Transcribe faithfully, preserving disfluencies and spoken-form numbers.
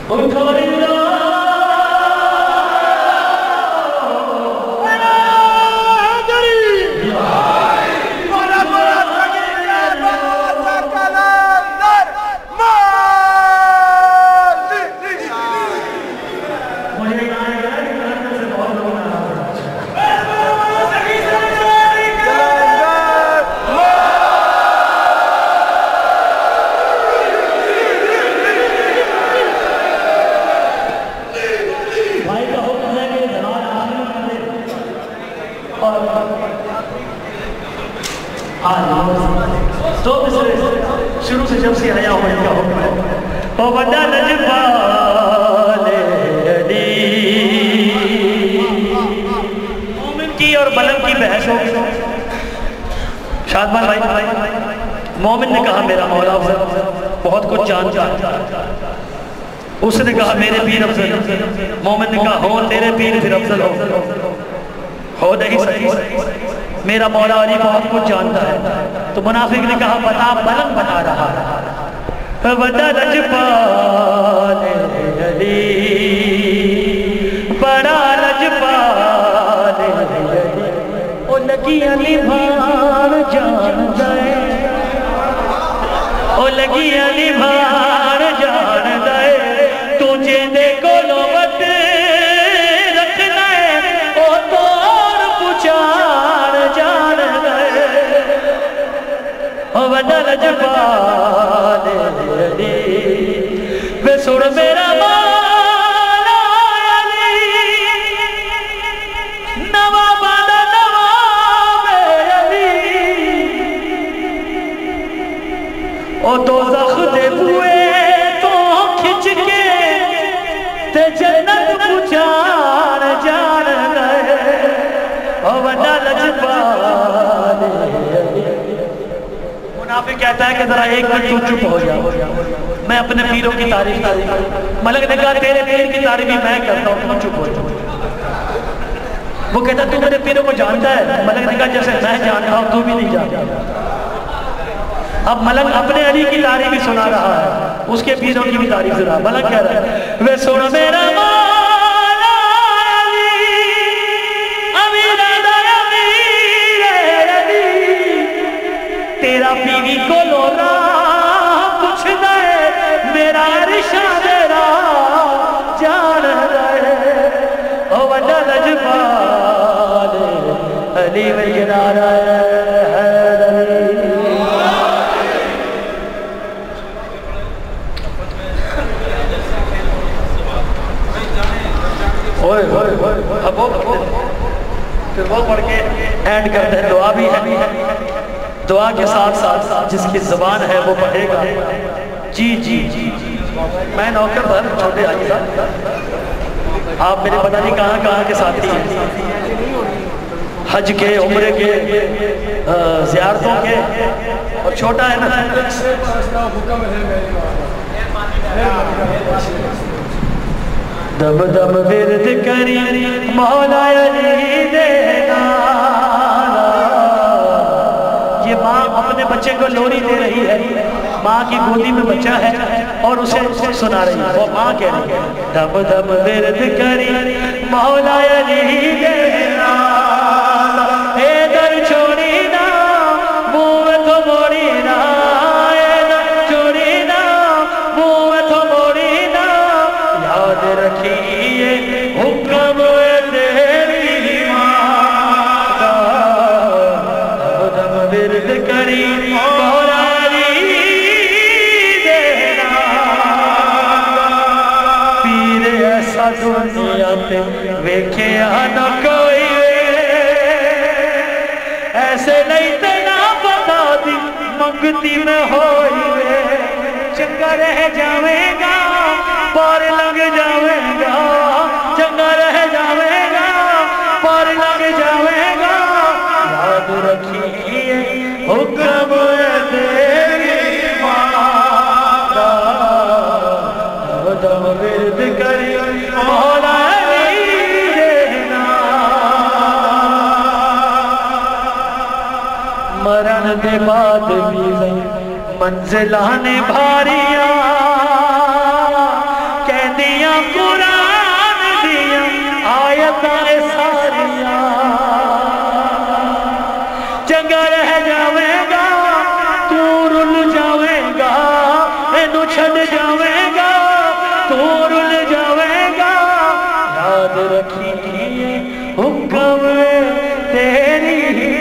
شروع سے جب سے آیا ہوں کیا حکم ہے او بڑا نجبال علی مومن کی اور بلند کی بحث ہو شادمان بھائی مومن نے کہا میرا مولا بہت کچھ جانتا اس نے کہا میرے پیر افضل مومن نے کہا ہو تیرے پیر پھر افضل ہو ہو نہیں سکتی میرا مولا علی بہت کچھ جانتا ہے تو منافق نے کہا بتا بلند بتا رہا ہے بڑا لجپال علی بڑا لجپال علی او لگی علی بھار جان دے او لگی علی بھار جان دے تجھے دیکھو لوبت رکھنا ہے او توڑ پچار جان دے او بڑا لجپال علی بے سوڑ میرا مولا علی نواب آدھا نواب علی او دوزخ دے ہوئے تو کھچ کے تے جنت پچار جان گئے او بڑا لجپال علی منافق کہتا ہے کہ ذرا ایک منٹ تو چپ ہو جاؤ میں اپنے پیروں کی تعریف ملک نے کہا تیرے پیر کی تعریف میں کرتا ہوں تو چپ ہو جاؤ وہ کہتا تو میرے پیروں کو جانتا ہے ملک نے کہا جیسے میں جانتا ہوں تو بھی نہیں جانتا اب ملک اپنے علی کی تعریف ہی سنا رہا ہے اس کے پیروں کی بھی تعریف سنا ملک کہہ رہا ہے وہ سونا میرا مولا علی امیر آدھا امیر علی تیرا پیری کو لولا کچھ دے میرا رشاد را جان رہے او بڑا لجپال علی میں جنارہ ہوئے ہوئے ہوئے اب وہ پھر وہ پڑھ کے اینڈ کرتے ہیں دعا بھی ہے دعا کے ساتھ ساتھ جس کی زبان ہے وہ پڑھے گا جی جی جی میں نوکر بھر چھوٹے آئیے آپ میرے پتہ نہیں کہاں کہاں کے ساتھی ہیں حج کے عمرے کے زیارتوں کے اور چھوٹا ہے نا دم دم ورد کری مولا علی دینا یہ ماں اپنے بچے کو لوری دے رہی ہے ماں کی گودی میں بچہ ہے اور اسے سنا رہی ہے وہ ماں کہہ رہی ہے دم دم ورد کری مولا علی دینا اے در چھوڑی نا منہ تو موڑی نا اے در چھوڑی نا منہ تو موڑی نا یاد رکھیے حکم تیری ماں کا دم ورد کری مولا علی دینا پیر ایسا دنیا پہ ویکھیا نہ کوئی ایسے نہیں تینا بتا دی منگتی میں ہوئی وے چنگا رہ جاویں گا پار لگ جاویں گا چنگا رہ جاویں گا پار لگ جاویں گا یاد رکھیے حکم تیری ماں کا دم ورد کری مولا علی دینا مرن دے بعد بھی منزلان بھاریاں کہندی کی حکم تیری